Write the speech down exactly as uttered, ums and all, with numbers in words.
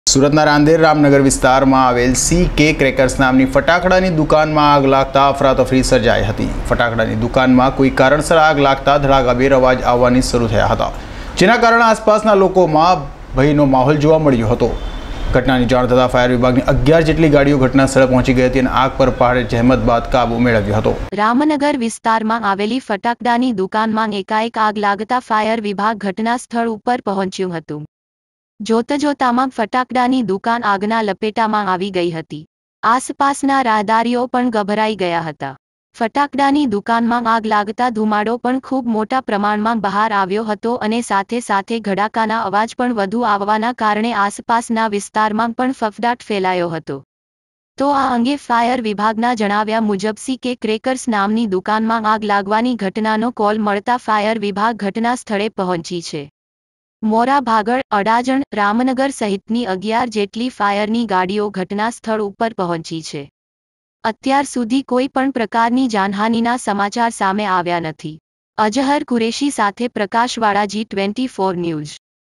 સુરતના રાંદેર રામનગર વિસ્તારમાં આવેલ સી કે ક્રેકર્સ નામની ફટાકડાની દુકાનમાં આગ લાગતા અફરાતફરી સર્જાઈ હતી। ફટાકડાની દુકાનમાં કોઈ કારણસર આગ લાગતા ધડાકાભેર અવાજ આવવાની શરૂ થયા હતા, જેના કારણે આસપાસના લોકોમાં ભયનો માહોલ જોવા મળ્યો હતો। ઘટનાની જાણ થતાં ફાયર વિભાગની અગિયાર જેટલી ગાડીઓ ઘટના સ્થળે પહોંચી ગઈ હતી અને આગ પર પહાડે જહેમત બાદ કાબુ મેળવ્યો હતો। રામનગર વિસ્તારમાં આવેલી ફટાકડાની દુકાનમાં એકાએક આગ લાગતા ફાયર વિભાગ ઘટના સ્થળ ઉપર પહોંચ્યું હતું। જોત જોતામાં ફટાકડાની દુકાન આગના લપેટામાં આવી ગઈ હતી। આસપાસના રાહદારીઓ પણ ગભરાઈ ગયા હતા। ફટાકડાની દુકાનમાં આગ લાગતા ધુમાડો પણ ખૂબ મોટા પ્રમાણમાં બહાર આવ્યો હતો અને સાથે સાથે ધડાકાના અવાજ પણ વધુ આવવાના કારણે આસપાસના વિસ્તારમાં પણ ફફડાટ ફેલાયો હતો। તો આ અંગે ફાયર વિભાગના જણાવ્યા મુજબ સી કે ક્રેકર્સ નામની દુકાનમાં આગ લાગવાની ઘટનાનો કોલ મળતા ફાયર વિભાગ ઘટના સ્થળે પહોંચી છે। મોરા ભાગળ, અડાજણ, રામનગર સહિતની અગિયાર જેટલી ફાયરની ગાડીઓ ઘટના સ્થળ ઉપર પહોંચી છે। અત્યાર સુધી કોઈ પણ પ્રકારની જાનહાનિના સમાચાર સામે આવ્યા નથી। અજહર કુરેશી સાથે પ્રકાશવાળા જી ટ્વેન્ટી ફોર ન્યૂઝ।